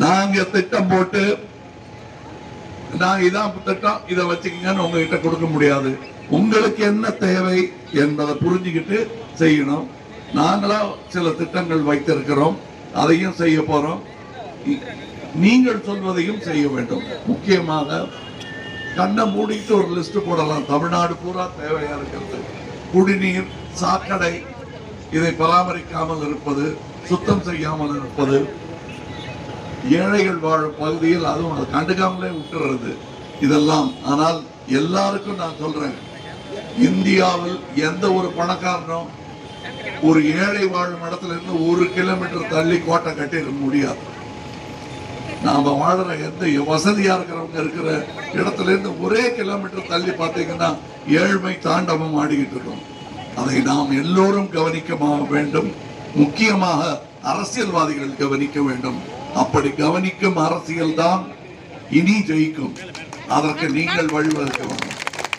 நாங்க திட்டம் போட்டு நான் இதான் திட்டம் இதை வச்சுக்கங்கன்னு உங்ககிட்ட கொடுக்க முடியாது. உங்களுக்கு என்ன தேவை என்பதை புரிஞ்சுக்கிட்டு செய்யணும். நாங்களா சில திட்டங்கள் வைத்திருக்கிறோம், அதையும் செய்ய போறோம். நீங்கள் சொல்வதையும் செய்ய வேண்டும். முக்கியமாக கண்ணை மூடிட்டு ஒரு லிஸ்ட் போடலாம். தமிழ்நாடு பூரா தேவையா இருக்கிறது குடிநீர், சாக்கடை, இதை பராமரிக்காமல் இருப்பது, சுத்தம் செய்யாமல் இருப்பது, ஏழைகள் வாழும் பகுதியில் அதுவும் அதை கண்டுக்காமலே விட்டுறது இதெல்லாம். ஆனால் எல்லாருக்கும் நான் சொல்றேன், இந்தியாவில் எந்த ஒரு பணக்காரனும் ஒரு ஏழை வாழும் இடத்துல இருந்து 1 கிலோமீட்டர் தள்ளி கோட்டை கட்டிட முடியாது. நாம வாழற எந்த வசதியா இருக்கிறவங்க இருக்கிற இடத்துல இருந்து 1 கிலோமீட்டர் தள்ளி பார்த்தீங்கன்னா ஏழ்மை தாண்டவம் ஆடிக்கிட்டு இருக்கோம். அதை நாம் எல்லோரும் கவனிக்க வேண்டும். முக்கியமாக அரசியல்வாதிகள் கவனிக்க வேண்டும். அப்படி கவனிக்கும் அரசியல் தான் இனி ஜெயிக்கும். அதற்கு நீங்கள் வழிவகுக்க வேண்டும்.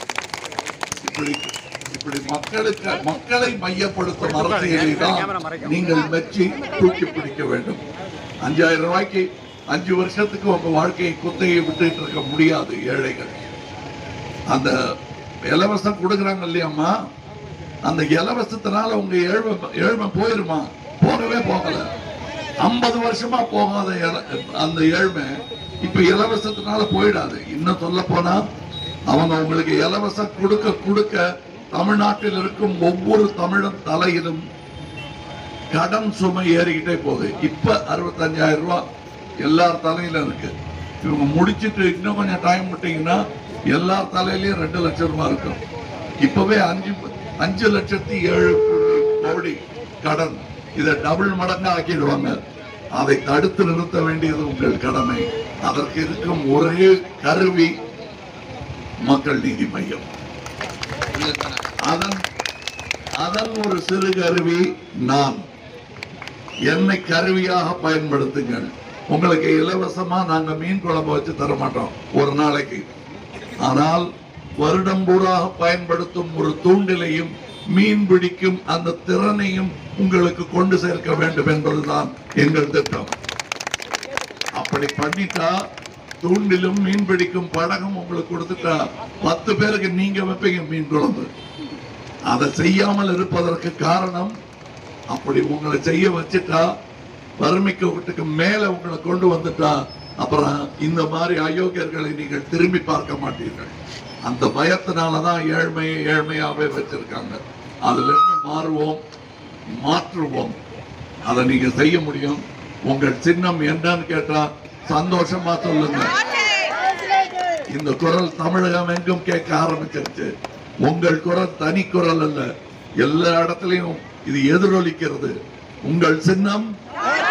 இப்படி மக்களை மையப்படுத்தும் அரசியலை தான் நீங்கள் மெச்சி தூக்கி பிடிக்க வேண்டும். 5000 ரூபாய்க்கு 5 வருஷத்துக்கு உங்க வாழ்க்கையை குத்தையை விட்டுட்டு இருக்க முடியாது. ஏழைகள் அந்த இலவசம் கொடுக்குறாங்க இல்லையாம்மா, அந்த இலவசத்தினால உங்க ஏழ்மை போயிருமா? போகவே போகல. 50 வருஷமா போகாத அந்த ஏழ்மை இப்ப இலவசத்தினால போயிடாது. இன்னும் சொல்ல போனா அவங்க உங்களுக்கு இலவசம் கொடுக்க கொடுக்க தமிழ்நாட்டில் இருக்கும் ஒவ்வொரு தமிழன் தலையிலும் கடன் சுமை ஏறிக்கிட்டே போகுது. இப்ப 65,000 ரூபாய் எல்லார் தலையில இருக்கு. இவங்க முடிச்சிட்டு இன்னும் கொஞ்சம் டைம் விட்டீங்கன்னா எல்லார் தலையிலயும் 2 லட்சம் ரூபாய் இருக்கும். இப்பவே 5,07 கோடி கடன். இதை டபுள் மடங்கா ஆக்கிடுவாங்க. அதை தடுத்து நிறுத்த வேண்டியது உங்கள் கடமை. அதற்கு இருக்கும் ஒரே கருவி மக்கள் நீதி மையம். அதன் ஒரு சிறு கருவி நான். என்னை கருவியாக பயன்படுத்துங்கள். உங்களுக்கு இலவசமா நாங்க மீன் குழம்பு வச்சு தர மாட்டோம் ஒரு நாளைக்கு. ஆனால் வருடம் பூராக பயன்படுத்தும் ஒரு தூண்டிலையும் மீன் பிடிக்கும் அந்த திறனையும் உங்களுக்கு கொண்டு சேர்க்க வேண்டும் என்பதுதான் எங்கள் திட்டம். அப்படி பண்ணிட்டா தூண்டிலும் மீன் பிடிக்கும் படகும் உங்களுக்கு கொடுத்துட்டா 10 பேருக்கு நீங்க வைப்பீங்க மீன் குழம்பு. அதை செய்யாமல் இருப்பதற்கு காரணம், அப்படி உங்களை செய்ய வச்சுட்டா வறுமைக்கு வீட்டுக்கு மேல உங்களை கொண்டு வந்துட்டா அப்புறம் இந்த மாதிரி அயோக்கியர்களை நீங்கள் திரும்பி பார்க்க மாட்டீர்கள். அந்த பயத்தினாலதான் ஏழ்மையாவே வச்சிருக்காங்க. அதுல இருந்து மாறுவோம், மாற்றுவோம். அதை நீங்க செய்ய முடியும். உங்கள் சின்னம் என்னன்னு கேட்டா சந்தோஷமா சொல்லுங்க. இந்த குரல் தமிழகம் எங்கும் கேட்க ஆரம்பிச்சிருச்சு. உங்கள் குரல் தனி குரல் அல்ல, எல்லா இடத்துலயும் இது எதிரொலிக்கிறது. உங்கள் சின்னம்